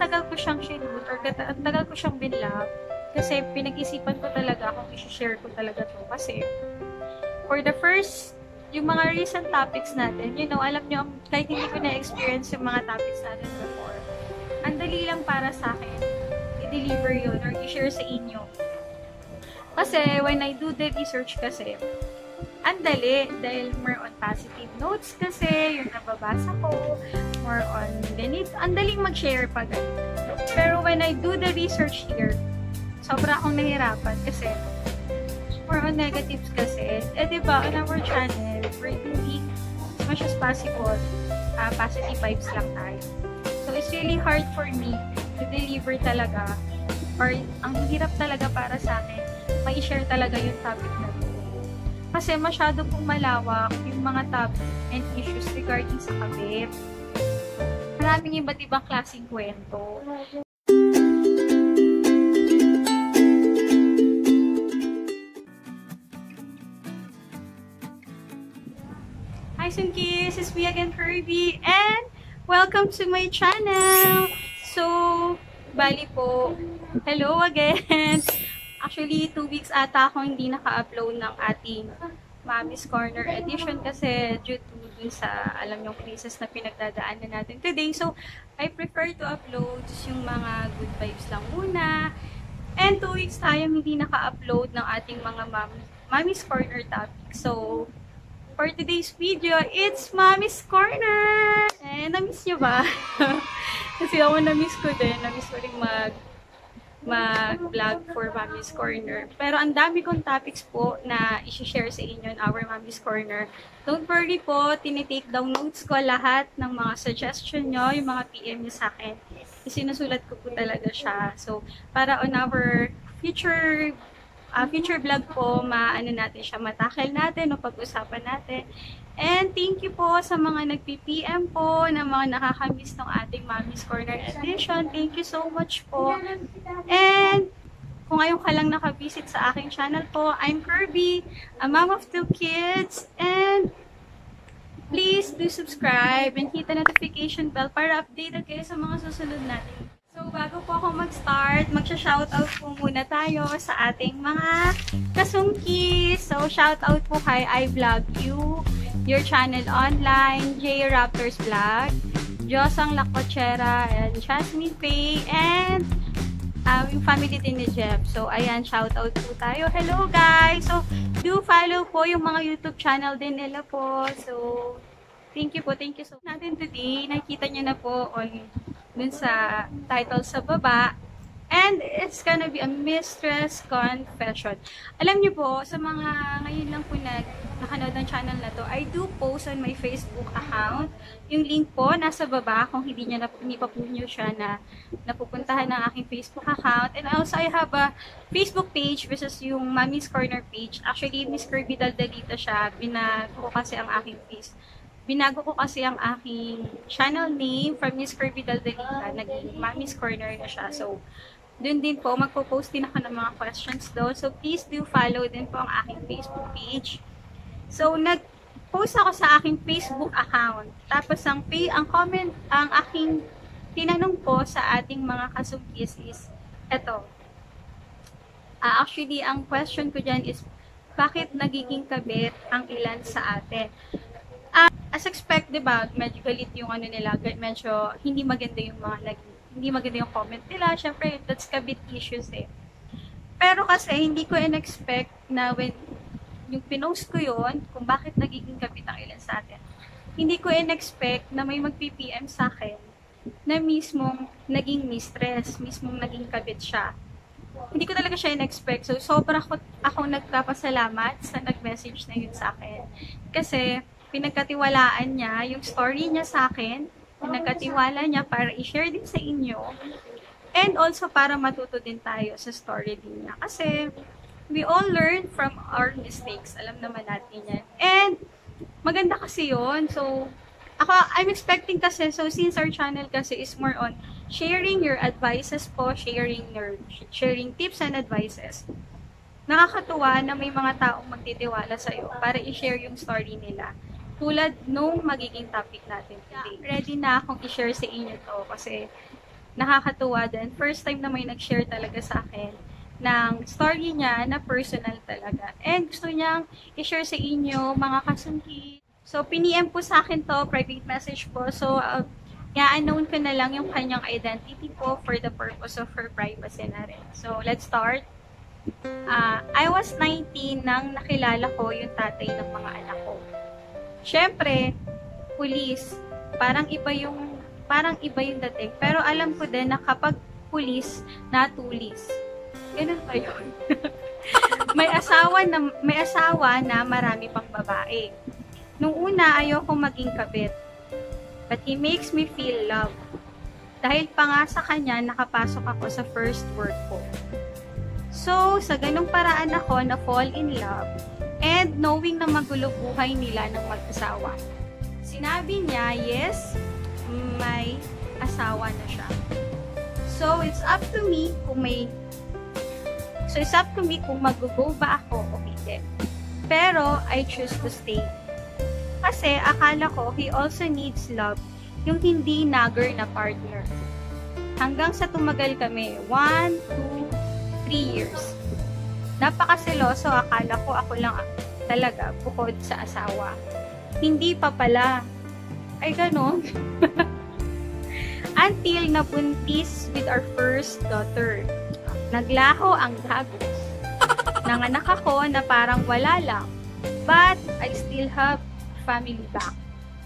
tagal ko siyang shoot or ang tagal ko siyang binlog kasi pinag-isipan ko talaga kung i-share ko talaga to. Kasi for the first, yung mga recent topics natin, you know, alam nyo, kahit hindi ko na-experience yung mga topics natin before, ang dali lang para sa akin i-deliver yun or i-share sa inyo. Kasi when I do the research kasi, ang dali dahil more on positive notes kasi yung nababasa ko, more on ganito, ang daling mag-share pa ganito. Pero when I do the research here, sobra akong nahirapan kasi more on negatives kasi, diba, on our channel, we're doing as much as possible, positive vibes lang tayo. So, it's really hard for me to deliver talaga, or ang hirap talaga para sa akin, mai-share talaga yung topic na to. Kasi masyado pong malawak yung mga topic and issues regarding sa kabit. Maraming iba't ibang klaseng kwento. Hi Sunkis, it's me again, Kirby, and welcome to my channel! So, bali po, hello again! Actually, 2 weeks ata ako hindi naka-upload ng ating Mommy's Corner edition kasi due to dun sa, alam yung crisis na pinagdadaanan natin today. So, I prefer to upload yung mga good vibes lang muna. And 2 weeks tayong hindi naka-upload ng ating mga Mommy's Corner topic. So, for today's video, it's Mommy's Corner! Eh, na-miss nyo ba? Kasi ako na-miss ko din. Na-miss ko rin mag-vlog for Mommy's Corner. Pero ang dami kong topics po na i-share sa inyo in our Mommy's Corner. Don't worry po, tinitake down notes ko lahat ng mga suggestion nyo, yung mga PM nyo sa akin. Isinusulat ko po talaga siya. So, para on our future vlog po, maano natin siya, matakal natin, o pag-usapan natin. And thank you po sa mga nagpi-PM po, na mga nakakamiss ng ating Mommy's Corner edition. Thank you so much po. And kung ngayon ka lang nakavisit sa aking channel po, I'm Kirby, a mom of 2 kids. And please do subscribe and hit the notification bell para updated kayo sa mga susunod natin. So, bago po ako mag-start, magsha-shoutout po muna tayo sa ating mga kasungkis. So, shoutout po kay I Vlog You, Your Channel Online, J Raptors Vlog, Josang Lacochera, and Jasmine Faye, and yung family din ni Jeff. So, ayan, shoutout po tayo. Hello guys! So, do follow po yung mga YouTube channel din nila po. So, thank you po. Thank you so much natin today. Nakita nyo na po on dun sa title sa baba. And it's gonna be a mistress confession. Alam niyo po, sa mga ngayon lang po nakanood ng channel na to, I do post on my Facebook account. Yung link po, nasa baba, kung hindi pa po nyo siya na napupuntahan ng aking Facebook account. And also, I have a Facebook page, which is yung Mommy's Corner page. Actually, Miss Kirby Daldalita siya. Binago ko kasi ang aking channel name from Miss Kirby Daldalita. Naging Mommy's Corner na siya. So, dun din po, magpo-post din ako ng mga questions doon. So, please do follow din po ang aking Facebook page. So, nag-post ako sa aking Facebook account. Tapos, ang aking tinanong po sa ating mga kasungkis is, eto. Actually, ang question ko dyan is, bakit nagiging kabit ang ilan sa atin? As expected, diba, medyo galit yung nila, medyo hindi maganda yung hindi maganda yung comment nila. Syempre, that's kabit issues eh. Pero kasi, hindi ko in-expect na when yung pinost ko yun, kung bakit nagiging kabit ang ilan sa atin, hindi ko in-expect na may mag-PPM sa akin na mismong naging mistress, mismong naging kabit siya. Hindi ko talaga siya in-expect. So, sobra ako nagpapasalamat sa nag-message na yun sa akin. Kasi, pinagkatiwalaan niya yung story niya sa akin, pinagkatiwala niya para i-share din sa inyo, and also para matuto din tayo sa story din niya. Kasi, we all learn from our mistakes. Alam naman natin yan. And, maganda kasi yun. So, I'm expecting kasi, so since our channel kasi is more on sharing your advices po, sharing tips and advices, nakakatuwa na may mga taong magtitiwala sa'yo para i-share yung story nila. Tulad nung magiging topic natin today. Ready na akong i-share sa inyo to kasi nakakatuwa din. First time na may nag-share talaga sa akin ng story niya na personal talaga. And gusto niyang i-share sa inyo, mga kasungki. So, piniem po sa akin to, private message po. So, i-unknown ko na lang yung kanyang identity po for the purpose of her privacy na rin. So, let's start. I was 19 nang nakilala ko yung tatay ng mga anak ko. Siyempre, pulis, parang iba yung dating. Pero alam ko din na kapag pulis, natulis. Ganun pa yun. may asawa na marami pang babae. Nung una, ayoko maging kabit. But he makes me feel love. Dahil pa nga sa kanya, nakapasok ako sa first work ko. So, sa ganung paraan ako na fall in love and knowing na magulo buhay nila ng mag-asawa. Sinabi niya, yes, may asawa na siya. So, it's up to me kung mag-go ba ako o hindi. Pero, I choose to stay. Kasi, akala ko, he also needs love, yung hindi nagger na partner. Hanggang sa tumagal kami, 1, 2, 3 years. Napakaseloso, akala ko ako lang talaga bukod sa asawa. Hindi pa pala. Ay, ganon. Until nabuntis with our first daughter. Naglaho ang gagos. Nanganak ako na parang wala lang. But, I still have family back.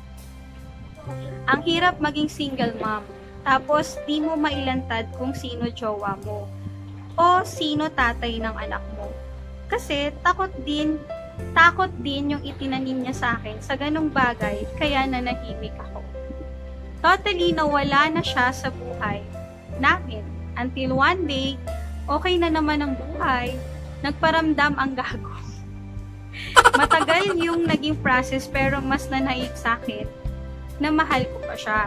Ang hirap maging single mom. Tapos, di mo mailantad kung sino jowa mo. O sino tatay ng anak mo. Kasi, takot din yung itinanim niya sa akin sa ganung bagay, kaya nanahimik ako. Totally nawala na siya sa buhay namin. Until one day, okay na naman ang buhay, nagparamdam ang gago. Matagal yung naging process pero mas nanahig sa akin na mahal ko pa siya.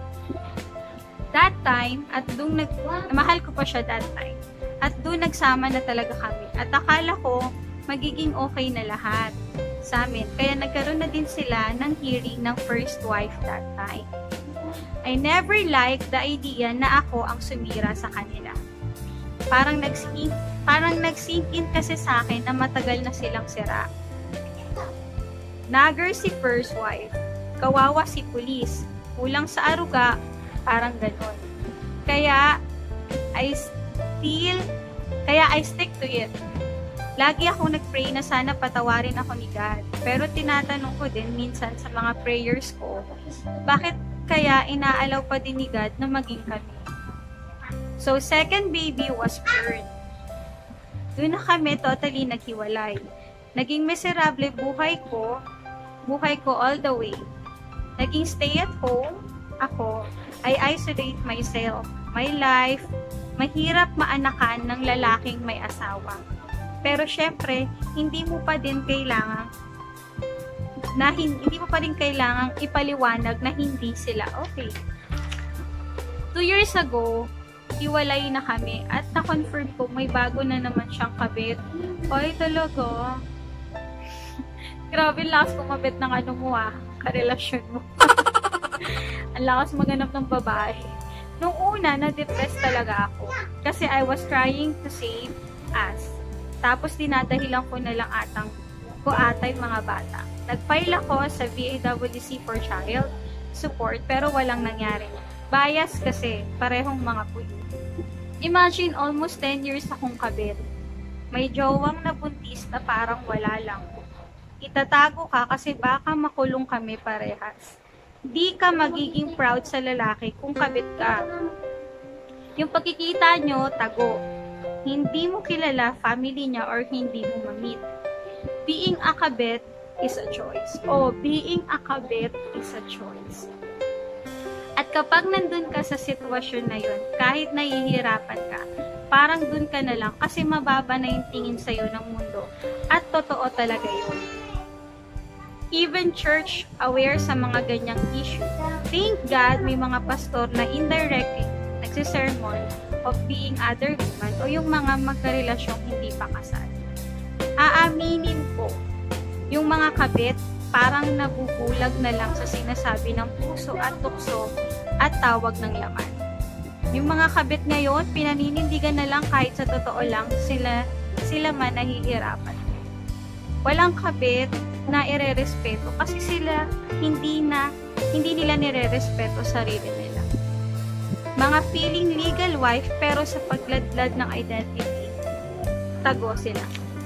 Mahal ko pa siya that time. At doon nagsama na talaga kami. At akala ko, magiging okay na lahat sa amin. Kaya nagkaroon na din sila ng hearing ng first wife that time. I never liked the idea na ako ang sumira sa kanila. Parang nag-sink in kasi sa akin na matagal na silang sira. Nagger si first wife. Kawawa si pulis. Kulang sa aruga. Parang ganon. Kaya I stick to it. Lagi ako nag-pray na sana patawarin ako ni God. Pero tinatanong ko din minsan sa mga prayers ko, bakit kaya inaalaw pa din ni God na maging kami? So, second baby was born. Doon na kami totally naghiwalay. Naging miserable buhay ko all the way. Naging stay at home ako. I isolate myself, my life. Mahirap maanakan ng lalaking may asawa. Pero syempre, hindi mo pa din kailangang ipaliwanag na hindi sila okay. 2 years ago, hiwalay na kami at na-confirm ko may bago na naman siyang kabit. Ay, talaga. Grabe, lakas kumabit ng karelasyon mo. Ang lakas maganap ng babae. Nung una, na-depress talaga ako. Kasi I was trying to save us. Tapos dinadahilan ko na lang atay mga bata. Nag-file ako sa VAWC for Child Support pero walang nangyari. Bias kasi, parehong mga pulis. Imagine, almost 10 years akong kabit. May jowang nabuntis na parang wala lang. Itatago ka kasi baka makulong kami parehas. Di ka magiging proud sa lalaki kung kabit ka. Yung pagkikita nyo, tago. Hindi mo kilala family niya or hindi mo ma-meet. Being a kabit is a choice. Being a kabit is a choice. At kapag nandun ka sa sitwasyon na yun, kahit nahihirapan ka, parang dun ka na lang kasi mababa na yung tingin sa'yo ng mundo. At totoo talaga yun. Even church aware sa mga ganyang issue. Thank God may mga pastor na indirectly nagsisermon of being other woman o yung mga magkarelasyong hindi pa kasal. Aaminin ko, yung mga kabit parang nabubulag na lang sa sinasabi ng puso at tukso at tawag ng laman. Yung mga kabit ngayon, pinaninindigan na lang kahit sa totoo lang sila man nahihirapan. Walang kabit na irerespeto kasi sila hindi nila nirerespeto sarili nila. Mga feeling legal wife pero sa pagladlad ng identity, tago sila.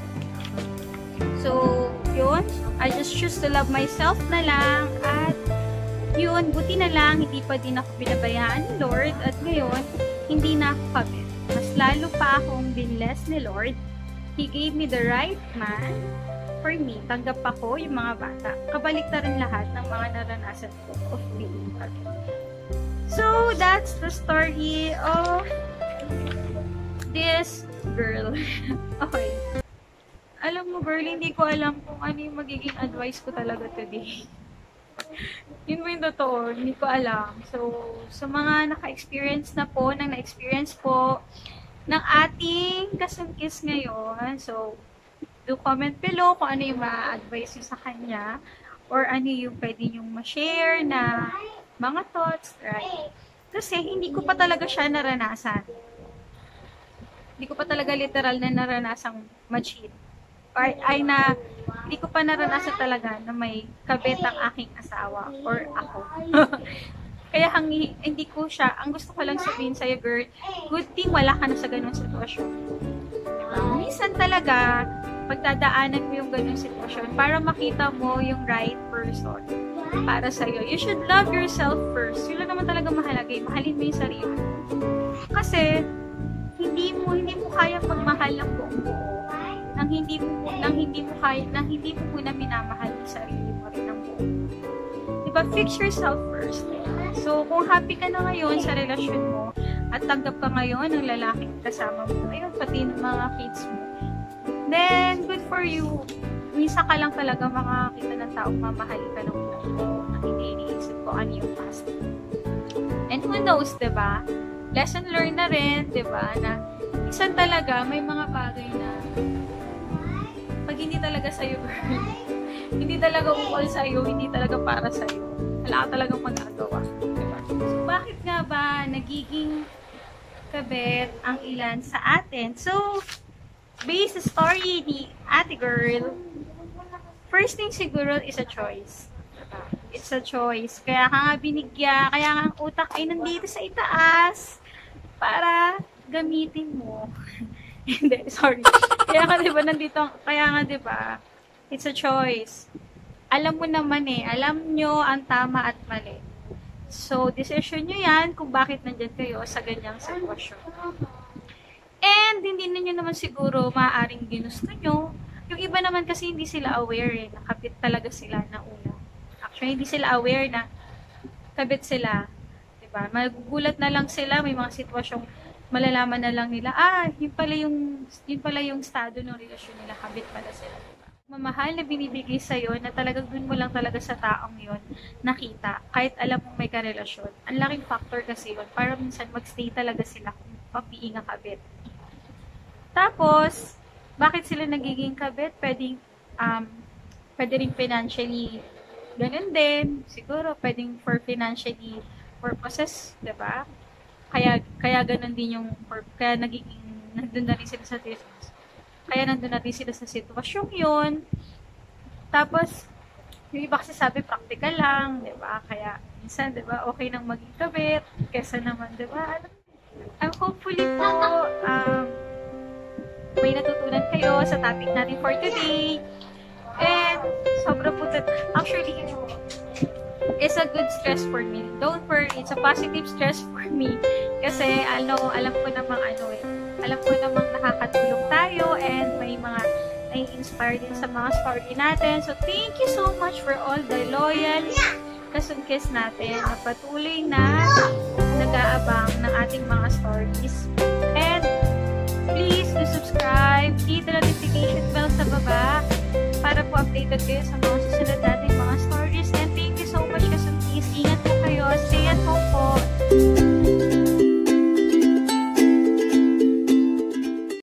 So, yun. I just choose to love myself na lang at yun, buti na lang, hindi pa din ako binabayaan ni Lord at ngayon, hindi na ako kabit. Mas lalo pa akong binless ni Lord. He gave me the right man for me. Tanggap ako yung mga bata. Kabaliktaran lahat ng mga naranasan ko of being kabit. So, that's the story of this girl. Okay. Alam mo, girl, hindi ko alam kung ano yung magiging advice ko talaga today. Yun mo yung totoo, hindi ko alam. So, sa mga naka-experience na po, na-experience po ng ating kasungkis ngayon, so, do comment below kung ano yung ma-advise nyo sa kanya or ano yung pwede nyong ma-share na mga thoughts, right? Kasi, hindi ko pa talaga siya naranasan. Hindi ko pa talaga literal na naranasang ma-cheat. Hindi ko pa naranasan talaga na may kabit ang aking asawa or ako. Kaya hindi ko siya, ang gusto ko lang sabihin sa'yo, girl, good thing wala ka na sa ganung sitwasyon. Minsan talaga, pagdadaanan mo yung ganung sitwasyon para makita mo yung right person para sa'yo. You should love yourself first. Yun lang naman talaga mahalaga. Mahalin mo yung sarili. Kasi, hindi mo kaya magmahal ng buong buo. Nang hindi mo muna minamahal yung sarili mo rin ng buo. Diba? Fix yourself first. So, kung happy ka na ngayon sa relasyon mo, at tanggap ka ngayon ng lalaking kasama mo, ayun, pati ng mga kids mo, then, good for you. Minsan ka lang talaga makakita ng taong mamahalin ka ng buo na hindi iniisip ko ano yung past. And who knows, diba? Lesson learned na rin, diba? Na minsan talaga, may mga bagay na pag hindi talaga sa'yo, girl, hindi talaga ukol sa'yo, hindi talaga para sa'yo, wala ka talagang magagawa. Diba? So, bakit nga ba nagiging kabit ang ilan sa atin? So, based sa story ni ate girl, first thing siguro is a choice. Diba? It's a choice. Kaya ka nga binigya, kaya nga ang utak ay nandito sa itaas para gamitin mo. Hindi, sorry. Kaya nga diba nandito, kaya nga diba, it's a choice. Alam mo naman alam nyo ang tama at mali. So, decision nyo yan kung bakit nandyan kayo sa ganyang sitwasyon. And, hindi ninyo naman siguro maaaring ginusto nyo. Yung iba naman kasi hindi sila aware nakabit talaga sila na una. Actually, hindi sila aware na kabit sila. Diba? Magugulat na lang sila, may mga sitwasyong malalaman na lang nila, yun pala yung estado ng relasyon nila, kabit pala sila. Mamahal na binibigay sa'yo na talagang dun mo lang talaga sa taong yun nakita, kahit alam mong may karelasyon. Ang laking factor kasi yun, para minsan magstay talaga sila kung papiing ang kabit. Tapos, bakit sila nagiging kabit? Pwede rin financially, ganun din, siguro, pwedeng for financially purposes, diba? Kaya ganun din yung, kaya nandun na rin sila sa sitwasyong yun. Tapos, yung iba kasi sabi, practical lang, diba? Kaya, minsan, diba, okay nang maging kabit, kesa naman, diba? Hopefully po, may natutunan kayo sa topic natin for today. And, sobra po, actually, it's a good stress for me. Don't worry, it's a positive stress for me. Kasi, alam ko namang alam ko namang nakakatulong tayo and may mga nai-inspire din sa mga story natin. So, thank you so much for all the loyal kasungkis natin na patuloy na nag-aabang ng ating mga stories. And, please do subscribe, hit the notification bell sa baba para po updated kayo sa mga